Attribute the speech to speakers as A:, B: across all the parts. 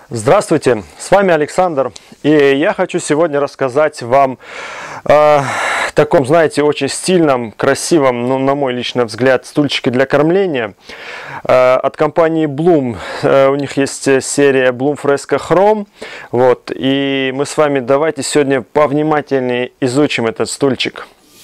A: Здравствуйте, с вами Александр, и я хочу сегодня рассказать вам о таком, знаете, очень стильном, красивом, ну, на мой личный взгляд, стульчике для кормления от компании Bloom. У них есть серия Bloom Fresco Chrome, вот, и мы с вами давайте сегодня повнимательнее изучим этот стульчик.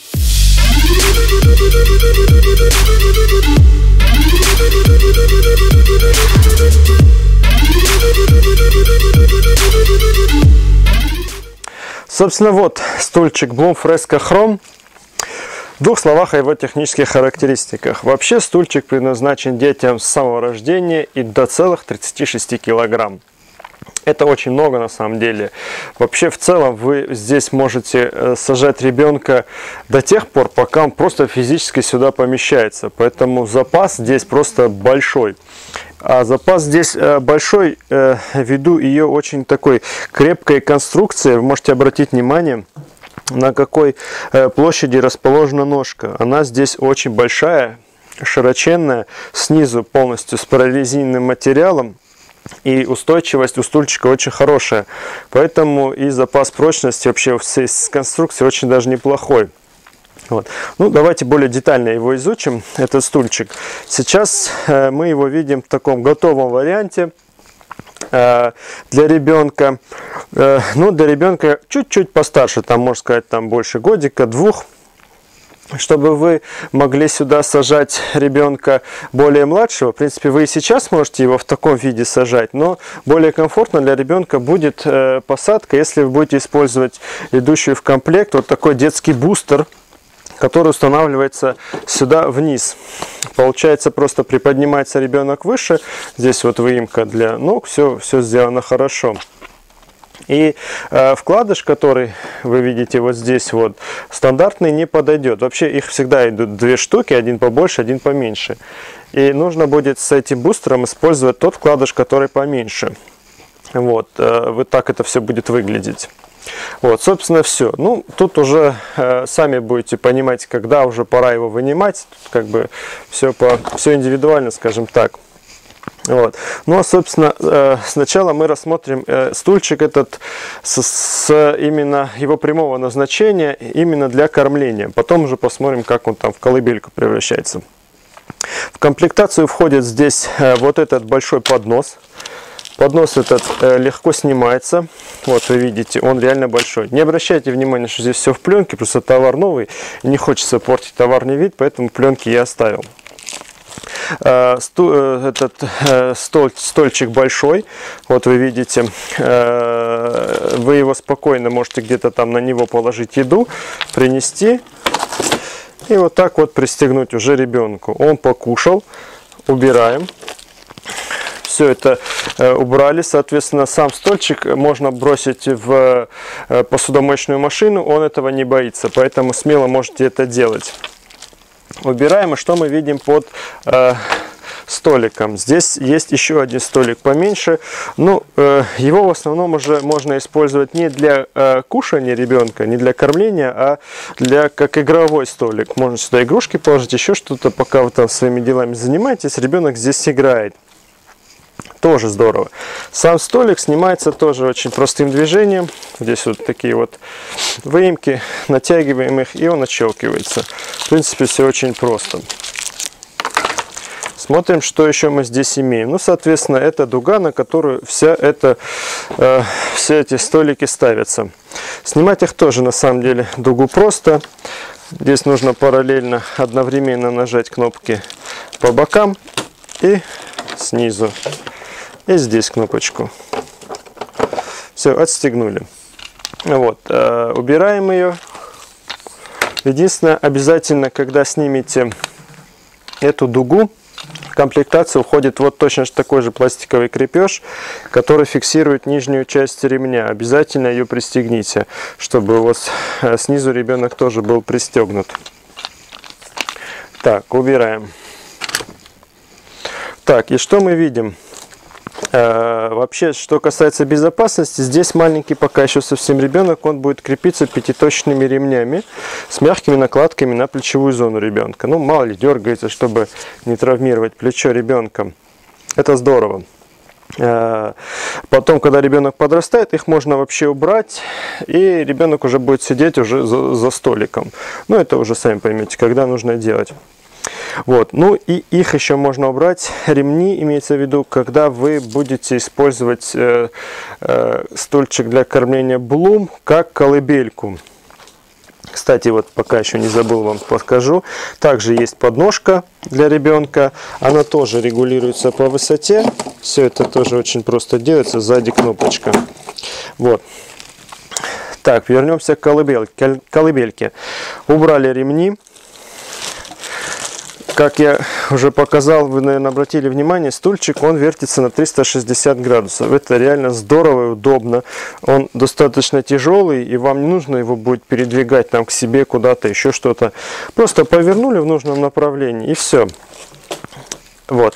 A: Собственно, вот стульчик Bloom Fresco Chrome. В двух словах о его технических характеристиках. Вообще стульчик предназначен детям с самого рождения и до целых 36 килограмм. Это очень много на самом деле. Вообще в целом вы здесь можете сажать ребенка до тех пор, пока он просто физически сюда помещается. Поэтому запас здесь просто большой. А запас здесь большой ввиду ее очень такой крепкой конструкции. Вы можете обратить внимание, на какой площади расположена ножка. Она здесь очень большая, широченная, снизу полностью с прорезиненным материалом. И устойчивость у стульчика очень хорошая. Поэтому и запас прочности вообще всей конструкции очень даже неплохой. Вот. Ну, давайте более детально его изучим, этот стульчик. Сейчас мы его видим в таком готовом варианте для ребенка. Ну, для ребенка чуть-чуть постарше, там, можно сказать, там больше годика, двух. Чтобы вы могли сюда сажать ребенка более младшего. В принципе, вы и сейчас можете его в таком виде сажать, но более комфортно для ребенка будет посадка, если вы будете использовать идущий в комплект вот такой детский бустер, который устанавливается сюда вниз. Получается, просто приподнимается ребенок выше. Здесь вот выемка для ног, все сделано хорошо. И вкладыш, который вы видите вот здесь, вот, стандартный не подойдет. Вообще их всегда идут две штуки, один побольше, один поменьше. И нужно будет с этим бустером использовать тот вкладыш, который поменьше. Вот так это все будет выглядеть. Вот, собственно, все. Ну, тут уже сами будете понимать, когда уже пора его вынимать. Тут как бы все индивидуально, скажем так. Вот. Ну, а, собственно, сначала мы рассмотрим стульчик этот с именно его прямого назначения, именно для кормления. Потом уже посмотрим, как он там в колыбельку превращается. В комплектацию входит здесь вот этот большой поднос. Поднос этот легко снимается. Вот вы видите, он реально большой. Не обращайте внимания, что здесь все в пленке, просто товар новый. И не хочется портить товарный вид, поэтому пленки я оставил. Этот стольчик большой, вот вы видите, вы его спокойно можете где-то там на него положить еду, принести и вот так вот пристегнуть уже ребенку. Он покушал, убираем. Все это убрали, соответственно, сам стольчик можно бросить в посудомоечную машину, он этого не боится, поэтому смело можете это делать. Убираем, и что мы видим под столиком? Здесь есть еще один столик поменьше. Ну, его в основном уже можно использовать не для кушания ребенка, не для кормления, а как игровой столик. Можно сюда игрушки положить, еще что-то, пока вы там своими делами занимаетесь, ребенок здесь играет. Тоже здорово. Сам столик снимается тоже очень простым движением. Здесь вот такие вот выемки, натягиваем их, и он отщелкивается. В принципе, все очень просто. Смотрим, что еще мы здесь имеем. Ну, соответственно, это дуга, на которую все эти столики ставятся. Снимать их тоже, на самом деле, дугу просто. Здесь нужно параллельно, одновременно нажать кнопки по бокам и снизу. И здесь кнопочку. Все, отстегнули. Вот, убираем ее. Единственное, обязательно, когда снимете эту дугу, в комплектацию входит вот точно такой же пластиковый крепеж, который фиксирует нижнюю часть ремня. Обязательно ее пристегните, чтобы у вас снизу ребенок тоже был пристегнут. Так, убираем. Так, и что мы видим? Вообще, что касается безопасности, здесь маленький, пока еще совсем ребенок, он будет крепиться пятиточными ремнями с мягкими накладками на плечевую зону ребенка. Ну, мало ли, дергается, чтобы не травмировать плечо ребенка. Это здорово. Потом, когда ребенок подрастает, их можно вообще убрать, и ребенок уже будет сидеть уже за столиком. Ну, это уже сами поймете, когда нужно делать. Вот. Ну и их еще можно убрать, ремни, имеется в виду, когда вы будете использовать стульчик для кормления Bloom как колыбельку. Кстати, вот пока еще не забыл, вам покажу. Также есть подножка для ребенка. Она тоже регулируется по высоте. Все это тоже очень просто делается. Сзади кнопочка. Вот. Так, вернемся к колыбельке. Убрали ремни. Как я уже показал, вы, наверное, обратили внимание, стульчик, он вертится на 360 градусов. Это реально здорово и удобно. Он достаточно тяжелый, и вам не нужно его будет передвигать там к себе куда-то, еще что-то. Просто повернули в нужном направлении, и все. Вот.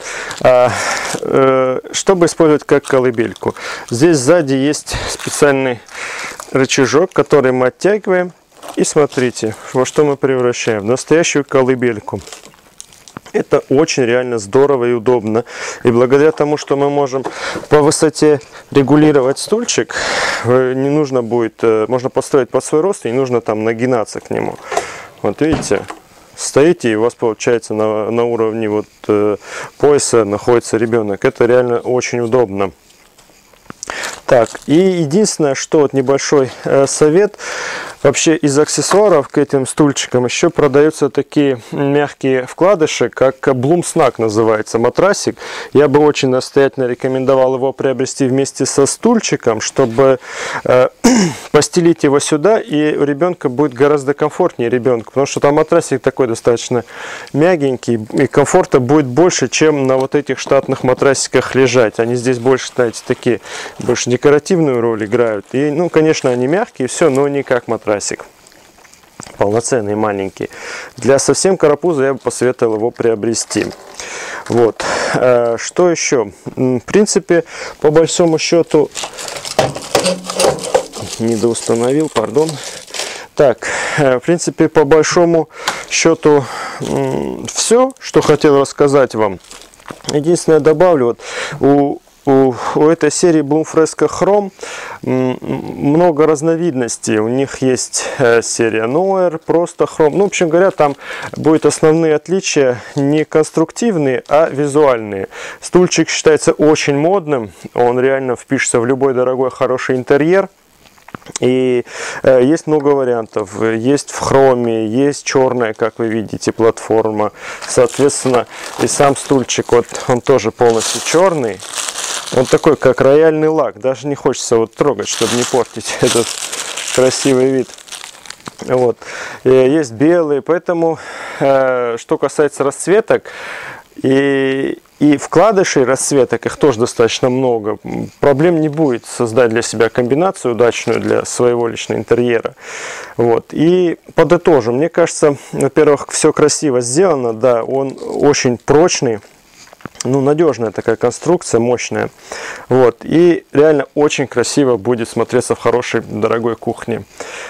A: Чтобы использовать как колыбельку. Здесь сзади есть специальный рычажок, который мы оттягиваем. И смотрите, во что мы превращаем. В настоящую колыбельку. Это очень реально здорово и удобно. И благодаря тому, что мы можем по высоте регулировать стульчик, не нужно будет, можно поставить под свой рост, и не нужно там нагинаться к нему. Вот видите, стоите, и у вас получается на уровне вот, пояса находится ребенок. Это реально очень удобно. Так, и единственное, что вот небольшой совет. Вообще из аксессуаров к этим стульчикам еще продаются такие мягкие вкладыши, как Bloom Snug называется, матрасик. Я бы очень настоятельно рекомендовал его приобрести вместе со стульчиком, чтобы постелить его сюда, и у ребенка будет гораздо комфортнее ребенку, потому что там матрасик такой достаточно мягенький, и комфорта будет больше, чем на вот этих штатных матрасиках лежать. Они здесь больше, знаете, такие, больше декоративную роль играют. И, ну, конечно, они мягкие, все, но не как матрасик. Полноценный, маленький. Для совсем карапуза я бы посоветовал его приобрести. Вот. Что еще? В принципе, по большому счету, недоустановил, пардон. Так, в принципе, по большому счету, все, что хотел рассказать вам. Единственное, добавлю, вот, у этой серии Bloom Fresca Chrome много разновидностей. У них есть серия Noir, просто Chrome. Ну, в общем говоря, там будут основные отличия не конструктивные, а визуальные. Стульчик считается очень модным. Он реально впишется в любой дорогой, хороший интерьер. И есть много вариантов. Есть в хроме, есть черная, как вы видите, платформа. Соответственно, и сам стульчик, вот он тоже полностью черный. Он такой, как рояльный лак. Даже не хочется вот трогать, чтобы не портить этот красивый вид. Вот. И есть белые. Поэтому, что касается расцветок и вкладышей расцветок, их тоже достаточно много. Проблем не будет создать для себя комбинацию удачную для своего личного интерьера. Вот. И подытожим. Мне кажется, во-первых, все красиво сделано. Да, он очень прочный. Ну, надежная такая конструкция, мощная. Вот. И реально очень красиво будет смотреться в хорошей, дорогой кухне.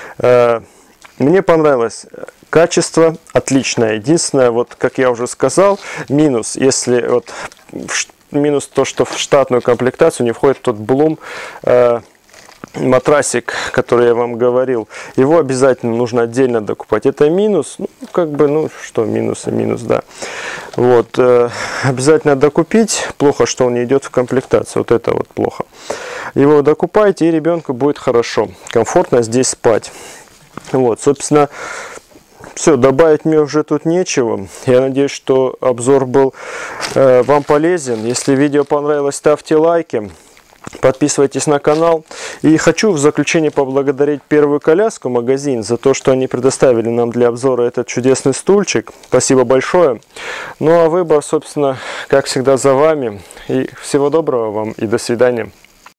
A: Мне понравилось. Качество отличное. Единственное, вот как я уже сказал, минус, если вот минус то, что в штатную комплектацию не входит тот Bloom матрасик, который я вам говорил, его обязательно нужно отдельно докупать. Это минус, ну, как бы, ну, что минус и минус, да. Вот, обязательно докупить. Плохо, что он не идет в комплектацию, вот это вот плохо. Его докупайте, и ребенку будет хорошо, комфортно здесь спать. Вот, собственно, все, добавить мне уже тут нечего. Я надеюсь, что обзор был вам полезен. Если видео понравилось, ставьте лайки. Подписывайтесь на канал. И хочу в заключение поблагодарить Первую коляску, магазин, за то, что они предоставили нам для обзора этот чудесный стульчик. Спасибо большое. Ну а выбор, собственно, как всегда, за вами. И всего доброго вам и до свидания.